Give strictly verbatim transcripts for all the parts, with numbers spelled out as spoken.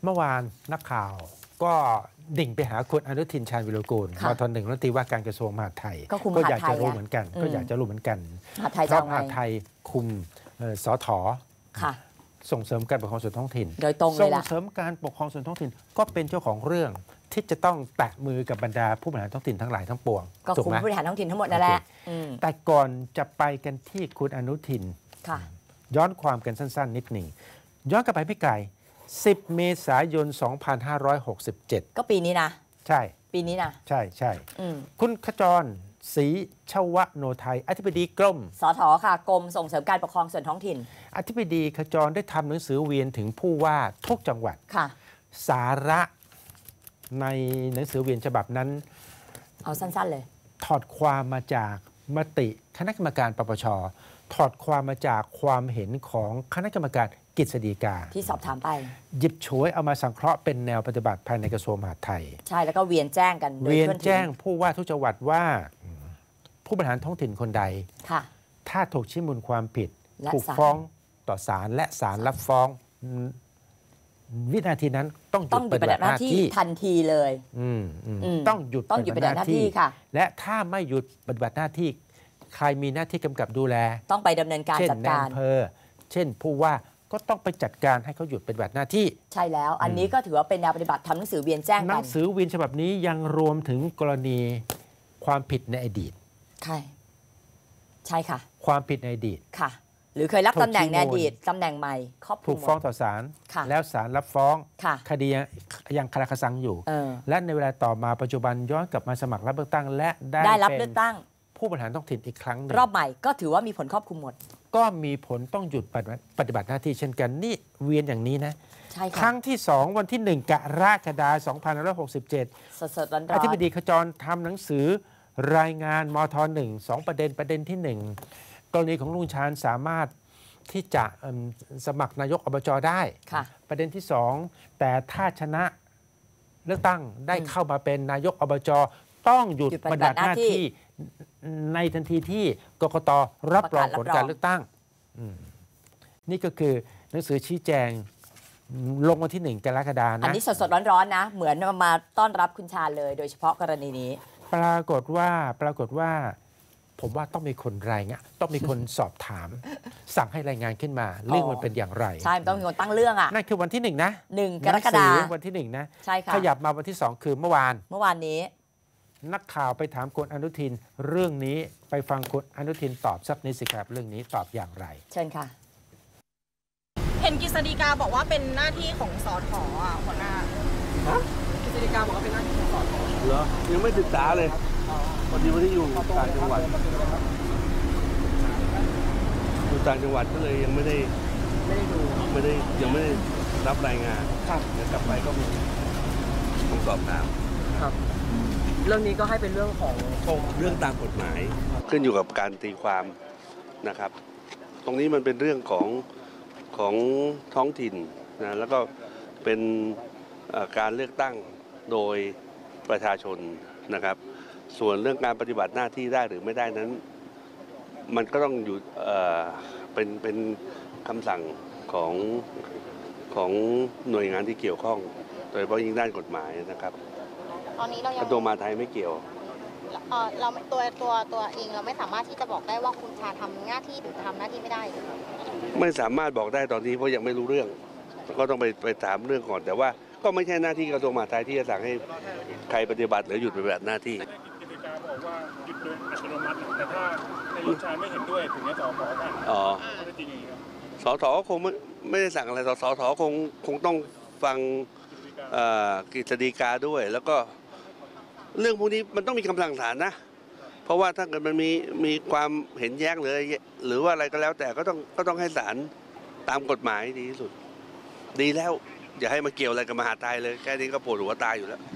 เมื่อวานนักข่าวก็ดิ่งไปหาคุณอนุทินชาญวิรุฬกูลมทหนึ่งรัฐมนตรีว่าการกระทรวงมหาดไทยก็อยากจะรู้เหมือนกันก็อยากจะรู้เหมือนกันเพราะมหาดไทยคุมสถ.ส่งเสริมการปกครองส่วนท้องถิ่นโดยตรงเลยล่ะส่งเสริมการปกครองส่วนท้องถิ่นก็เป็นเจ้าของเรื่องที่จะต้องแตะมือกับบรรดาผู้บริหารท้องถิ่นทั้งหลายทั้งปวงก็คุมผู้บริหารท้องถิ่นทั้งหมดนั่นแหละแต่ก่อนจะไปกันที่คุณอนุทินย้อนความกันสั้นๆนิดหนึ่งย้อนกลับไปไม่ไกลสิบเมษายนสองพันห้าร้อยหกสิบเจ็ดก็ปีนี้นะใช่ปีนี้นะใช่ใช่คุณขจรศรีชวโนไทยอธิบดีกรมสถ.ค่ะกรมส่งเสริมการปกครองส่วนท้องถิ่นอธิบดีขจรได้ทำหนังสือเวียนถึงผู้ว่าทุกจังหวัดค่ะสาระในหนังสือเวียนฉบับนั้นเอาสั้นๆเลยถอดความมาจากมติคณะกรรมการปปช.ถอดความมาจากความเห็นของคณะกรรมการกฤษฎีกาที่สอบถามไปหยิบฉวยเอามาสังเคราะห์เป็นแนวปฏิบัติภายในกระทรวงมหาดไทยใช่แล้วก็เวียนแจ้งกันเวียนแจ้งผู้ว่าทุกจังหวัดว่าผู้บริหารท้องถิ่นคนใดถ้าถูกชี้มูลความผิดถูกฟ้องต่อศาลและศาลรับฟ้องวินาทีนั้นต้องหยุดปฏิบัติหน้าที่ทันทีเลยต้องหยุดต้องหยุดปฏิบัติหน้าที่ค่ะและถ้าไม่หยุดปฏิบัติหน้าที่ใครมีหน้าที่กำกับดูแลต้องไปดำเนินการจัดการเช่นนายอำเภอเช่นผู้ว่าก็ต้องไปจัดการให้เขาหยุดปฏิบัติหน้าที่ใช่แล้วอันนี้ก็ถือว่าเป็นแนวปฏิบัติทำหนังสือเวียนแจ้งกันหนังสือเวียนฉบับนี้ยังรวมถึงกรณีความผิดในอดีตใช่ใช่ค่ะความผิดในอดีตค่ะหรือเคยรับตำแหน่งในอดีตตำแหน่งใหม่ครอบคลุมถูกฟ้องต่อศาลแล้วศาลรับฟ้องคดียังคาราคาซังอยู่และในเวลาต่อมาปัจจุบันย้อนกลับมาสมัครรับเลือกตั้งและได้รับเลือกตั้งผู้บริหารท้องถิ่นอีกครั้งรอบใหม่ก็ถือว่ามีผลครอบคลุมหมดก็มีผลต้องหยุดปฏิบัติหน้าที่เช่นกันนี่เวียนอย่างนี้นะใช่ครั้งที่สองวันที่หนึ่งกรกฎาคมสองพันห้าร้อยหกสิบเจ็ดสดๆร้อนๆอธิบดีขจรทำหนังสือรายงานมทหนึ่งสองประเด็นประเด็นที่หนึ่งกรณีของลุงชาญสามารถที่จะสมัครนายกอบจได้ประเด็นที่สองแต่ถ้าชนะเลือกตั้งได้เข้ามาเป็นนายกอบจต้องหยุดปฏิบัติหน้าที่ในทันทีที่กกต.รับรองผลการเลือกตั้งนี่ก็คือหนังสือชี้แจงลงวันที่หนึ่งกรกฎาคมนะอันนี้สดๆร้อนๆนะเหมือนมาต้อนรับคุณชาญเลยโดยเฉพาะกรณีนี้ปรากฏว่าปรากฏว่าผมว่าต้องมีคนรายงานต้องมีคนสอบถาม สั่งให้รายงานขึ้นมาเรื่องมันเป็นอย่างไรใช่ต้องมีคนตั้งเรื่องอ่ะนั่นคือวันที่หนึ่งนะหนึ่งกรกฎาคมวันที่หนึ่งนะใช่ค่ะขยับมาวันที่สองคือเมื่อวานเมื่อวานนี้นักข่าวไปถามคุณอนุทินเรื่องนี้ไปฟังคุณอนุทินตอบสักนิดสิครับเรื่องนี้ตอบอย่างไรเชิญค่ะเห็นกฤษฎีกาบอกว่าเป็นหน้าที่ของสถ.อ่ะหัวหน้ากฤษฎีกาบอกว่าเป็นหน้าที่ของสถ. เหรอยังไม่ศึกษาเลยพอดีวันที่อยู่ต่างจังหวัดอยู่ต่างจังหวัดก็เลยยังไม่ได้ไม่ได้ดูไม่ได้ยังไม่ได้รับรายงานครับเดี๋ยวกลับไปก็มีต้องสอบถามครับเรื่องนี้ก็ให้เป็นเรื่องของเรื่องตามกฎหมายขึ้นอยู่กับการตีความนะครับตรงนี้มันเป็นเรื่องของของท้องถิ่นนะแล้วก็เป็นการเลือกตั้งโดยประชาชนนะครับส่วนเรื่องการปฏิบัติหน้าที่ได้หรือไม่ได้นั้นมันก็ต้องอยู่เอ่อเป็นเป็นคำสั่งของของหน่วยงานที่เกี่ยวข้องโดยเฉพาะยิ่งด้านกฎหมายนะครับตอนนี้เรายังกระทรวงมหาดไทยไม่เกี่ยวเออเราตัวตัวตัวเองเราไม่สามารถที่จะบอกได้ว่าคุณชาทำหน้าที่หรือทำหน้าที่ไม่ได้ไม่สามารถบอกได้ตอนนี้เพราะยังไม่รู้เรื่องก็ต้องไปไปถามเรื่องก่อนแต่ว่าก็ไม่ใช่หน้าที่กระทรวงมหาดไทยที่จะสั่งให้ใครปฏิบัติหรือหยุดปฏิบัติหน้าที่กติกาบอกว่าหยุดโดยอัตโนมัติแต่ถ้าในลุงชาญไม่เห็นด้วยถึงจะสอขอกันอ๋อไม่จริงอย่างนี้ครับสสคงไม่ไม่ได้สั่งอะไรสสคงคงต้องฟังกฤษฎีกาด้วยแล้วก็เรื่องพวกนี้มันต้องมีคำสั่งศาลนะเพราะว่าถ้าเกิดมันมีมีความเห็นแย้งหรือหรือว่าอะไรก็แล้วแต่ก็ต้องก็ต้องให้ศาลตามกฎหมายดีที่สุดดีแล้วอย่าให้มาเกี่ยวอะไรกับมหาดไทยเลยแค่นี้ก็ปวดหัวตายอยู่แล้ว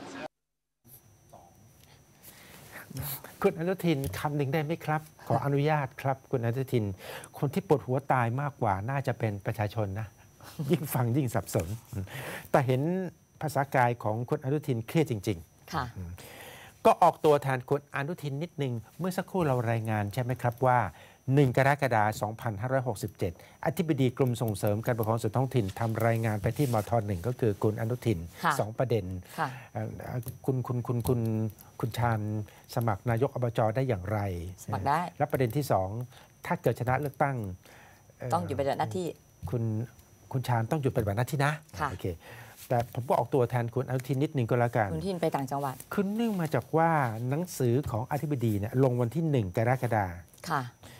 คุณอนุทินคำหนึ่งได้ไหมครับขออนุญาตครับคุณอนุทินคนที่ปวดหัวตายมากกว่าน่าจะเป็นประชาชนนะยิ่งฟังยิ่งสับสนแต่เห็นภาษากายของคุณอนุทินเครียดจริงๆค่ะก็ออกตัวแทนคุณอนุทินนิดนึงเมื่อสักครู่เรารายงานใช่ไหมครับว่าหนึ่ง กรกฎาคม สองพันห้าร้อยหกสิบเจ็ด อธิบดีกรมส่งเสริมการปกครองส่วนท้องถิ่นทำรายงานไปที่มทหนึ่งก็คือคุณอนุทินค่ะสองประเด็นค่ะเอ่อคุณคุณคุณคุณคุณชาญสมัครนายกอบจได้อย่างไรสมัครได้และประเด็นที่สองถ้าเกิดชนะเลือกตั้งเต้องอยู่ปฏิบัติหน้าที่คุณคุณชาญต้องหยุดปฏิบัติหน้าที่นะค่ะโอเคแต่ผมก็ออกตัวแทนคุณอนุทินนิดนึงก็แล้วกันคุณทินไปต่างจังหวัดคือเนื่องมาจากว่าหนังสือของอธิบดีเนี่ยลงวันที่หนึ่งกรกฎาคมค่ะ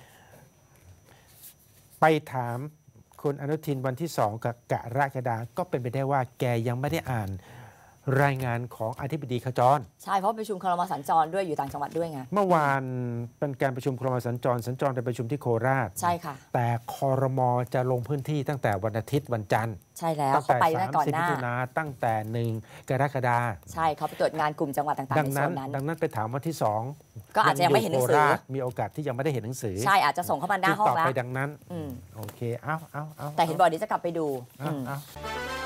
ไปถามคุณอนุทินวันที่สองกรกฎาคมก็เป็นไปได้ว่าแกยังไม่ได้อ่านรายงานของอธิบดีขจรใช่เพราะประชุมครมสัญจรด้วยอยู่ต่างจังหวัดด้วยไงเมื่อวานเป็นการประชุมครมสัญจรสัญจรไปประชุมที่โคราชใช่ค่ะแต่คอรมอจะลงพื้นที่ตั้งแต่วันอาทิตย์วันจันทร์ใช่แล้วตั้งเขาแต่ไปสาตั้งมก่อนสิบหมิน้าถุนาตั้งแต่หนึ่งกรกฎาคมใช่เขาไปตรวจงานกลุ่มจังหวัดต่างๆดัในงโซนั้นนนั้นดังนั้นไปถามวันที่สองก็อาจจะยังไม่เห็นหนังสือโคราชมีโอกาสที่ยังไม่ได้เห็นหนังสือใช่อาจจะส่งเข้ามาหน้าจึงห้อตงอบแล้วไปดังนั้นอืมโอเคเอาเอาเอาแต่เห็นบอกเดี๋ยวจะกลับไปดูเอาอืมเอา